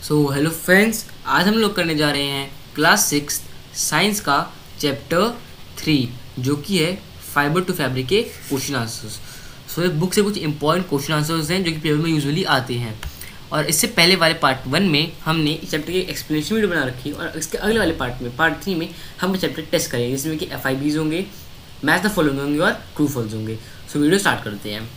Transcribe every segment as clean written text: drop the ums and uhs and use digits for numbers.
So hello friends, आज हम लोग करने जा रहे हैं क्लास 6 साइंस का चैप्टर 3 जो कि है फाइबर टू फैब्रिक के क्वेश्चन आंसर्स। सो एक बुक से कुछ इंपॉर्टेंट क्वेश्चन आंसर्स हैं जो कि पेपर में यूजुअली आते हैं। और इससे पहले वाले पार्ट 1 में हमने इस चैप्टर की एक्सप्लेनेशन वीडियो बना रखी और इसके अगले वाले पार्ट में पार्ट 3 में हम चैप्टर टेस्ट करेंगे जिसमें कि FIBs होंगे, मैच द फॉलोइंग होंगे और ट्रू फॉल्स होंगे। सो वीडियो स्टार्ट करते हैं।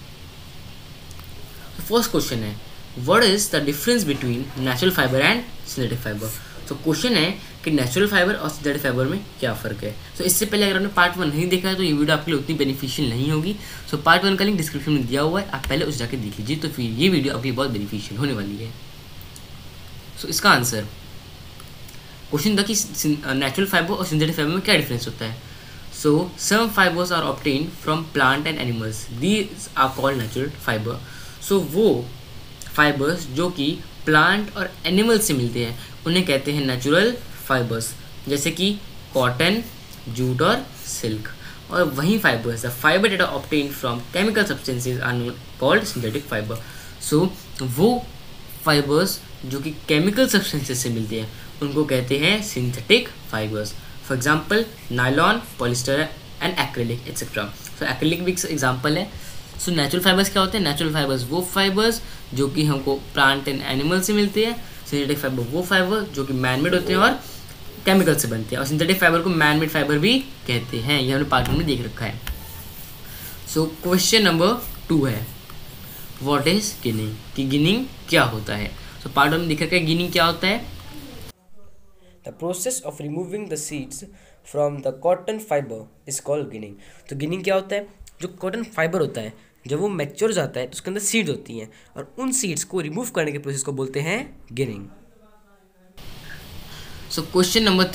फर्स्ट क्वेश्चन है, what is the difference between natural fibre and synthetic fibre. तो क्वेश्चन है कि नेचुरल फाइबर और सिंथेटिक फाइबर में क्या फ़र्क है। तो इससे पहले अगर आपने पार्ट 1 नहीं देखा है तो ये वीडियो आपके लिए उतनी बेनिफिशियल नहीं होगी। सो पार्ट 1 का लिंक डिस्क्रिप्शन में दिया हुआ है, आप पहले उस जाके देख लीजिए, तो फिर ये वीडियो आपके लिए बहुत बेनिफिशियल होने वाली है। सो इसका आंसर, क्वेश्चन था कि नेचुरल फाइबर और सिंथेटिक फाइबर में क्या डिफरेंस होता है। So some fibres are obtained from plant and animals, these are called natural fibre. So वो फाइबर्स जो कि प्लांट और एनिमल से मिलते हैं उन्हें कहते हैं नेचुरल फाइबर्स, जैसे कि कॉटन, जूट और सिल्क। और वही fibres, the fibre that are obtained from chemical substances are known called synthetic fibre. So वो फाइबर्स जो कि केमिकल सब्सटेंसेज से मिलते हैं उनको कहते हैं synthetic fibres. For example nylon, polyester and acrylic etcetera. So acrylic भी एग्जाम्पल है। सो नेचुरल फाइबर्स क्या होते हैं? नेचुरल फाइबर्स वो फाइबर्स जो कि हमको प्लांट एंड एनिमल से मिलते हैं। सिंथेटिक फाइबर वो फाइबर जो कि मैनमेड होते हैं और केमिकल से बनते हैं। और सिंथेटिक फाइबर को मैनमेड फाइबर भी कहते हैं, ये हमने पार्ट 1 में देख रखा है। सो क्वेश्चन नंबर 2 है, व्हाट इज गिनिंग, कि गिनिंग क्या होता है। सो पार्ट 1 में देख रखा है गिनिंग क्या होता है। The process of removing the seeds from the cotton fiber is called ginning। तो गिनिंग क्या होता है? जो कॉटन फाइबर होता है जब वो मैच्योर जाता है तो उसके अंदर सीड्स होती हैं और उन सीड्स को रिमूव करने के प्रोसेस को बोलते हैं गिनिंग। सो क्वेश्चन नंबर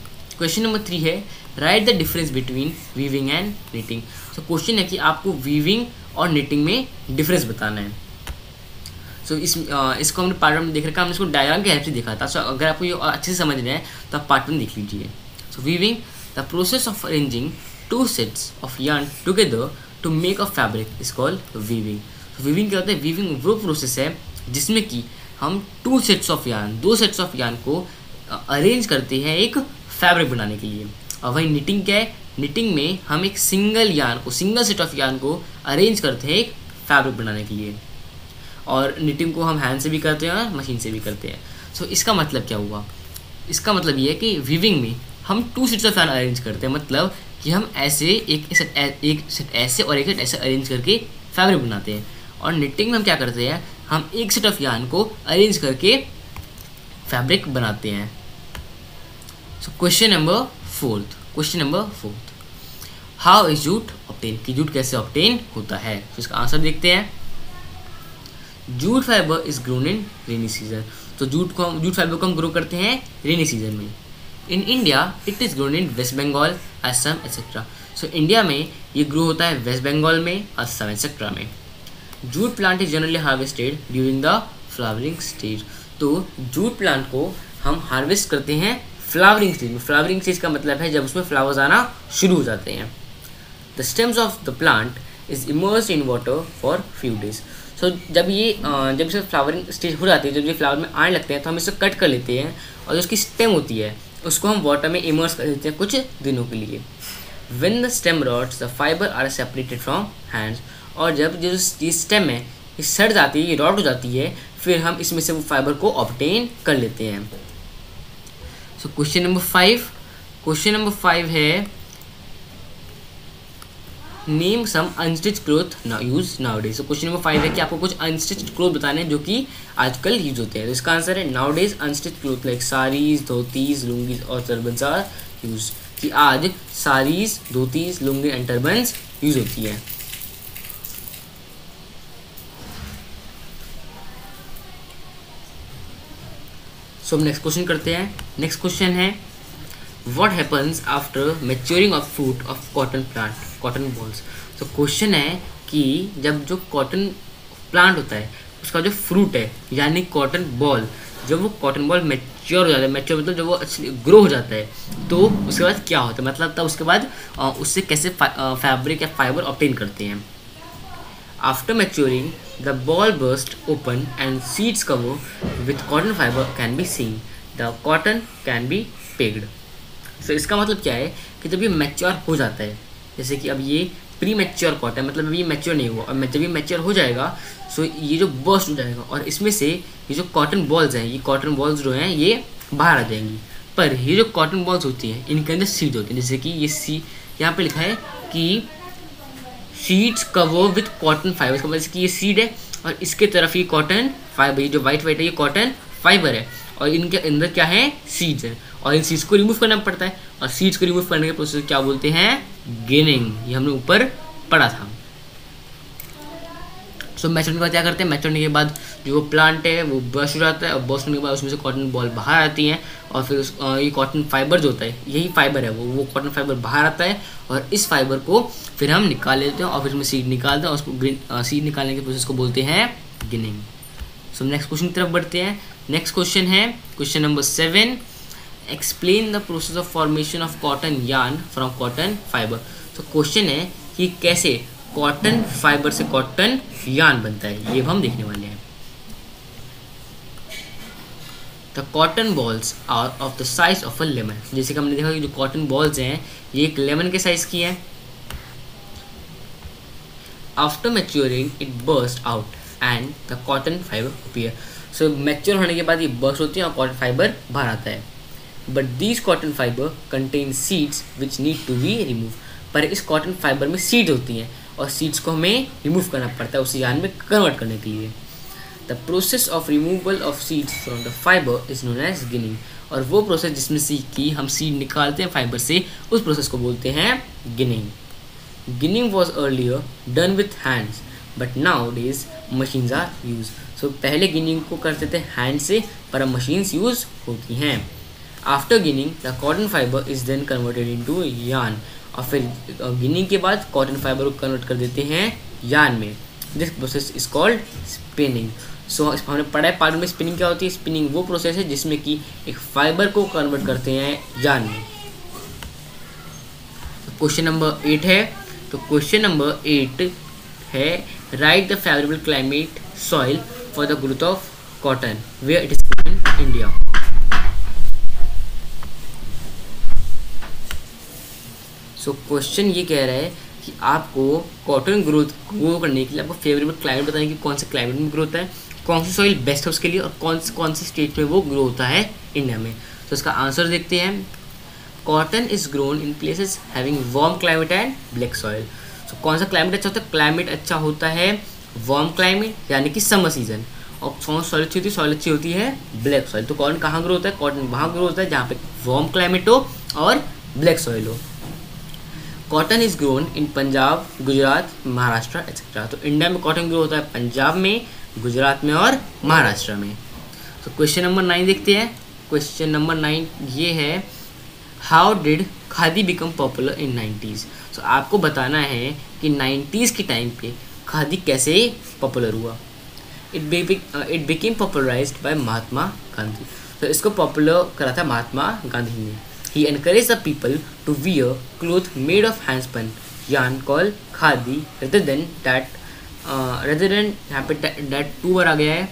3 है, write the difference between weaving and knitting. So question है कि आपको वीविंग और निटिंग में डिफरेंस बताना है। सो इसको हमने पार्ट 1 में देख रखा है, हमने इसको डायग्राम के हेल्प से देखा था। सो अगर आपको ये अच्छे से समझ रहे हैं तो आप पार्ट 1 देख लीजिए। So weaving, the process of arranging 2 sets of yarn together to make a fabric is called weaving। तो वीविंग क्या होता है? वीविंग वो प्रोसेस है जिसमें कि हम 2 sets of yarn, 2 sets of yarn को अरेंज करते हैं एक फैब्रिक बनाने के लिए। और वही निटिंग क्या है? निटिंग में हम एक सिंगल सेट ऑफ यार्न को अरेंज करते हैं एक फैब्रिक बनाने के लिए। और निटिंग को हम हैंड से भी करते हैं और मशीन से भी करते हैं। सो इसका मतलब क्या हुआ? इसका मतलब ये है कि वीविंग में हम 2 sets ऑफ यार्न अरेंज करते हैं, मतलब कि हम ऐसे एक सेट ऐसे और एक सेट ऐसे अरेंज करके फैब्रिक बनाते हैं। और निटिंग में हम क्या करते हैं? हम एक सेट ऑफ यार्न को अरेंज करके फैब्रिक बनाते हैं। So question number 4, how is jute obtain, कि जूट कैसे ऑब्टेन होता है। तो इसका आंसर देखते हैं। Jute fibre is grown in rainy season. तो जूट फाइबर को हम ग्रो करते हैं रेनी सीजन में। In India it is grown in West Bengal, Assam etcetera. So India में ये ग्रो होता है वेस्ट बंगाल में, असम एक्सेट्रा में। Jute plant is generally harvested during the flowering stage. तो जूट प्लांट को हम हार्वेस्ट करते हैं फ्लावरिंग स्टेज में। फ्लावरिंग स्टेज का मतलब है जब उसमें फ्लावर्स आना शुरू हो जाते हैं। The stems of the plant is immersed in water for few days. So जब इसे फ्लावरिंग स्टेज हो जाती है, जब ये फ्लावर में आने लगते हैं तो हम इसे कट कर लेते हैं और जो उसकी स्टेम होती है उसको हम वाटर में इमर्स कर देते हैं कुछ दिनों के लिए। When the stem rots, the fiber are separated from hands। और जब जो स्टेम है ये सड़ जाती है, ये रॉट हो जाती है, फिर हम इसमें से वो फाइबर को ऑब्टेन कर लेते हैं। सो क्वेश्चन नंबर 5 है, name some unstitch cloth use nowadays. तो क्वेश्चन नंबर 5 है कि आपको कुछ अनस्टिच्ड क्लोथ बताने हैं जो कि आजकल यूज होते हैं। तो इसका आंसर है nowadays unstitch cloth like saris, dhotis, lungis और टर्बन्स आर यूज। कि आज saris, dhotis, lungi and turbans use होती है। सो हम नेक्स्ट क्वेश्चन करते हैं। नेक्स्ट क्वेश्चन है, what happens after maturing of fruit of cotton plant, cotton bolls. तो क्वेश्चन है कि जब जो कॉटन प्लांट होता है उसका जो फ्रूट है यानी कॉटन बॉल, जब वो कॉटन बॉल मैच्योर हो जाता है, मैच्योर मतलब जब वो एक्चुअली ग्रो हो जाता है तो उसके बाद क्या होता है, मतलब तब उसके बाद उससे कैसे फैब्रिक या फाइबर ऑब्टेन करते हैं। After maturing, the boll burst open and seeds cover with cotton fibre can be seen, the cotton can be picked. So इसका मतलब क्या है कि जब ये मैच्योर हो जाता है, जैसे कि अब ये प्री मैच्योर कॉटन, मतलब अभी ये मैच्योर नहीं हुआ, और जब ये मैच्योर हो जाएगा सो ये जो बर्स्ट हो जाएगा और इसमें से ये जो कॉटन बॉल्स हैं, ये कॉटन बॉल्स जो हैं ये बाहर आ जाएंगी। पर ये जो कॉटन बॉल्स होती हैं इनके अंदर सीड होती हैं, जैसे कि ये यहाँ पे लिखा है कि seeds cover with cotton fibre, इसका मतलब कि ये सीड है और इसके तरफ ये कॉटन फाइबर, ये जो वाइट वाइट है ये कॉटन फाइबर है और इनके अंदर क्या है, सीड्स है, और इन सीड्स को रिमूव करना पड़ता है, और सीड्स को रिमूव करने के प्रोसेस क्या बोलते हैं, गिनिंग। ये हमने ऊपर पढ़ा था। सो मैच्योर होने के बाद क्या करते हैं, मैच्योर होने के बाद जो प्लांट है वो बर्स्ट हो जाता है, और बर्स्ट होने के बाद उसमें से कॉटन बॉल बाहर आती हैं, और फिर ये कॉटन फाइबर जो होता है, यही फाइबर है वो कॉटन फाइबर बाहर आता है, और इस फाइबर को फिर हम निकाल लेते हैं और फिर उसमें सीड निकालते हैं, और उसको सीड निकालने के प्रोसेस को बोलते हैं गिनिंग। सो नेक्स्ट क्वेश्चन की तरफ बढ़ते हैं। नेक्स्ट क्वेश्चन है question number 7, explain the process of formation of cotton yarn from cotton fibre. तो क्वेश्चन है कि कैसे कॉटन फाइबर से कॉटन यार्न बनता है, ये हम देखने वाले हैं। The cotton bolls are of the size of a lemon. जैसे कि हमने देखा कि जो कॉटन बॉल्स हैं ये एक लेमन के साइज की है। After maturing it burst out and the cotton fibre appear. So mature होने के बाद ये बर्स्ट होती है और कॉटन फाइबर बाहर आता है। But these cotton fibre contain seeds which need to be remove. पर इस कॉटन फाइबर में सीड्स होती हैं और सीड्स को हमें रिमूव करना पड़ता है उस यार्न में कन्वर्ट करने के लिए। The process of removal of seeds from the fibre is known as ginning. और वो प्रोसेस जिसमें से कि हम सीड निकालते हैं फाइबर से, उस प्रोसेस को बोलते हैं ginning. Ginning was earlier done with hands but nowadays machines are use. So पहले गिनिंग को करते थे हैंड से, पर अब मशीन्स यूज होती हैं। After ginning the cotton fibre is then converted into yarn. और फिर गिनिंग के बाद कॉटन फाइबर को कन्वर्ट कर देते हैं यार्न में। This process is called spinning. So हमने पढ़ा है पार्ट में स्पिनिंग क्या होती है। स्पिनिंग वो प्रोसेस है जिसमें कि एक फाइबर को कन्वर्ट करते हैं यार्न में। क्वेश्चन नंबर 8 है। तो क्वेश्चन नंबर 8 है, write the favourable climate soil for the growth of cotton where it is in India. So question ये कह रहा है कि आपको कॉटन ग्रो करने के लिए आपको फेवरेबल क्लाइमेट बताएं कि कौन से क्लाइमेट में ग्रो होता है, कौन सी सॉइल बेस्ट है उसके लिए, और कौन से स्टेट में वो ग्रो होता है इंडिया में। तो इसका आंसर देखते हैं। Cotton is grown in places having warm climate and black soil. तो कौन सा क्लाइमेट अच्छा होता है, क्लाइमेट अच्छा होता है वार्म क्लाइमेट यानी कि समर सीजन, और कौन सॉइल अच्छी होती है, सॉइल अच्छी होती है ब्लैक सॉइल। तो कॉटन कहाँ ग्रो होता है, कॉटन वहाँ ग्रो होता है जहाँ पे वार्म क्लाइमेट हो और ब्लैक सॉइल हो। Cotton is grown in Punjab, Gujarat, Maharashtra etcetera. तो इंडिया में कॉटन ग्रो होता है पंजाब में, गुजरात में और महाराष्ट्र में। तो क्वेश्चन नंबर 9 देखते हैं। क्वेश्चन नंबर 9 ये है, how did khadi become popular in 90s। तो आपको बताना है कि 90s के टाइम पे खादी कैसे पॉपुलर हुआ। It became popularized by Mahatma Gandhi. तो इसको पॉपुलर करा था महात्मा गांधी ने। He encouraged the people to wear clothes made of handspun yarn called khadi rather than यहाँ पे that 2 बार आ गया है,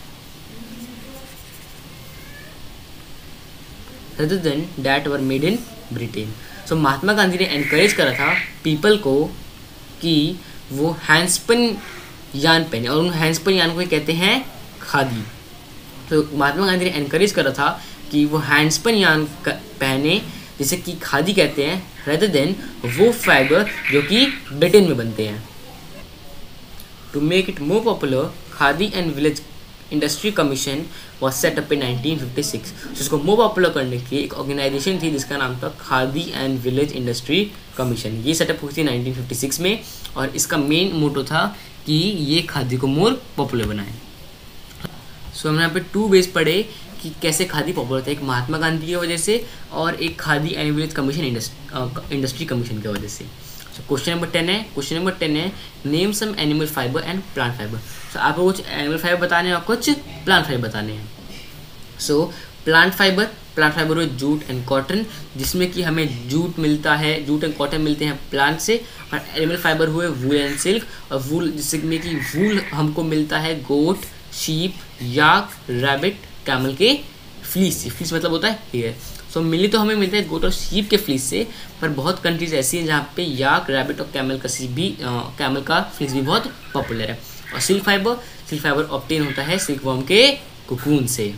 rather than that were made in Britain। So Mahatma Gandhi ने एनकरेज करा था पीपल को कि वो हैंडस्पिन यार्न पहने, और उन हैंडस्पिन यार्न को कहते हैं खादी। तो महात्मा गांधी ने एनकरेज करा था कि वो हैंडस्पिन यार्न पहने जिसे कि खादी कहते हैं, रेदर देन वो फाइबर जो कि ब्रिटेन में बनते हैं। To make it more popular, khadi and village industry commission was set up in 1956। जिसको मोर पॉपुलर करने के लिए एक ऑर्गेनाइजेशन थी जिसका नाम था khadi and village industry commission. ये सेटअप हुई थी 1956 में, और इसका मेन मोटो था कि ये खादी को मोर पॉपुलर बनाए। सो हमने यहाँ पे 2 बेस पढ़े कि कैसे खादी पॉपुलर था, एक महात्मा गांधी की वजह से और एक khadi and village commission industry commission की वजह से। सो क्वेश्चन नंबर 10 है। क्वेश्चन नंबर 10 है, name some animal fibre and plant fibre. So आपको कुछ एनिमल फाइबर बताने हैं और कुछ प्लांट फाइबर बताने हैं। So plant fibre plant fibre हुए जूट एंड कॉटन, जिसमें कि हमें जूट मिलता है, जूट एंड कॉटन मिलते हैं प्लांट से। और एनिमल फाइबर हुए वूल एंड सिल्क, और वूल जिसमें कि वूल हमको मिलता है goat, sheep, yak, rabbit, camel के फ्लीस से। फ्लीस मतलब होता है हेयर। सो मिली तो हमें मिलता है गोट और शीप के फ्लीस से, पर बहुत कंट्रीज ऐसी हैं जहाँ पे याक, रैबिट और कैमल का फ्लीस भी बहुत पॉपुलर है। और सिल्क फाइबर ऑब्टेन होता है सिल्क वर्म के कोकून से।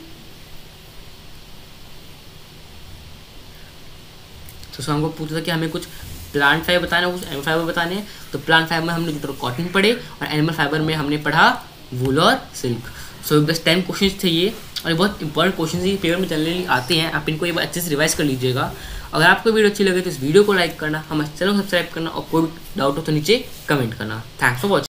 तो हमको पूछा था कि हमें कुछ प्लांट फाइबर बताना है, कुछ एनिमल फाइबर बताने हैं। तो प्लांट फाइबर में हमने जूट और कॉटन पढ़े, और एनिमल फाइबर में हमने पढ़ा वूल और सिल्क। सो बस 10 क्वेश्चन थे ये, और ये बहुत इंपॉर्टेंट क्वेश्चन ये पेपर में जनरली आते हैं। आप इनको एक बार अच्छे से रिवाइज कर लीजिएगा। अगर आपको वीडियो अच्छी लगे तो इस वीडियो को लाइक करना, हमारे चैनल को सब्सक्राइब करना, और कोई डाउट हो तो नीचे कमेंट करना। Thanks for watching.